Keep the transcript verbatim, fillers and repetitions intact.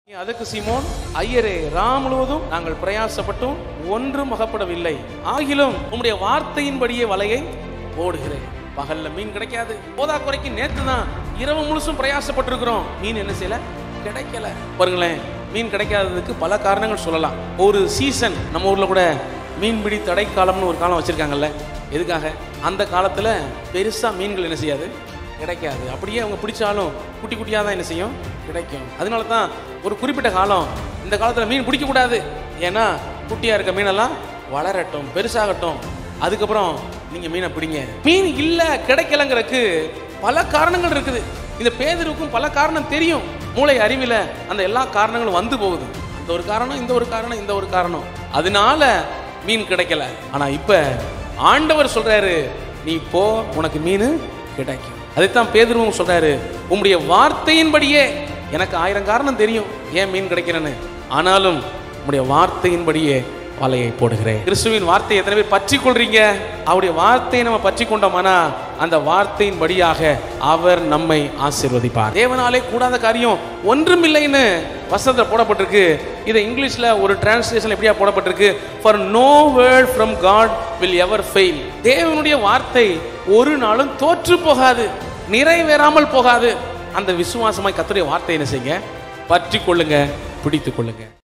அதுக்கு சீமோன், ஐயரே, ராம் முழுவதும் நாங்கள் பிரயாசப்பட்டும் ஒன்றும் அகப்படவில்லை, ஆகிலும் உம்முடைய வார்த்தையின்படியே வலையை போடுகிறேன். பகல்ல மீன் கிடைக்காது, போதா குறைக்கு நேற்று தான் இரவு முழுசும் பிரயாசப்பட்டிருக்கிறோம், மீன் என்ன செய்யல, கிடைக்கல. பாருங்களேன், மீன் கிடைக்காததுக்கு பல காரணங்கள் சொல்லலாம். ஒரு சீசன் நம்ம ஊர்ல கூட மீன்பிடி தடை காலம்னு ஒரு காலம் வச்சிருக்காங்கல்ல. எதுக்காக? அந்த காலத்துல பெருசா மீன்கள் என்ன செய்யாது, கிடைக்காது. அப்படியே அவங்க பிடிச்சாலும் குட்டி குட்டியாக தான் என்ன செய்யும், கிடைக்கும். அதனால தான் ஒரு குறிப்பிட்ட காலம் இந்த காலத்தில் மீன் பிடிக்கக்கூடாது, ஏன்னா குட்டியாக இருக்க மீனெல்லாம் வளரட்டும், பெருசாகட்டும், அதுக்கப்புறம் நீங்கள் மீனை பிடிங்க. மீன் இல்லை, கிடைக்கலங்கிறதுக்கு பல காரணங்கள் இருக்குது. இந்த பேதுருவுக்கும் பல காரணம் தெரியும். மூளை அறிவில் அந்த எல்லா காரணங்களும் வந்து போகுது. அந்த ஒரு காரணம், இந்த ஒரு காரணம், இந்த ஒரு காரணம், அதனால மீன் கிடைக்கல. ஆனால் இப்போ ஆண்டவர் சொல்றாரு, நீ போ, உனக்கு மீன் கிடைக்கும். அதைத்தான் பேதுருவும் சொல்றாரு, உம்முடைய வார்த்தையின்படியே, எனக்கு ஆயிரம் காரணம் தெரியும் ஏன் மீன் கிடைக்கிறேன்னு, ஆனாலும் உம்முடைய வார்த்தையின்படியே வலையை போடுகிறேன். கிறிஸ்துவின் வார்த்தையை எத்தனை பேர் பற்றி கொள்றீங்க? அவருடைய வார்த்தையை நம்ம பற்றி கொண்டோம்னா அந்த வார்த்தையின் படியாக அவர் நம்மை ஆசீர்வதிப்பார். தேவனாலே கூடாத காரியம் ஒன்றும் இல்லைன்னு வசனத்தில் போடப்பட்டிருக்கு. இதை இங்கிலீஷ்ல ஒரு டிரான்ஸ்லேஷன் எப்படியா போடப்பட்டிருக்கு, for no word from God will ever fail. தேவனுடைய வார்த்தை ஒரு நாளும் தோற்று போகாது, நிறைவேறாமல் போகாது. அந்த விசுவாசமாய் கர்த்தருடைய வார்த்தையை என்ன செய்யுங்க, பற்றி கொள்ளுங்க, பிடித்துக் கொள்ளுங்க.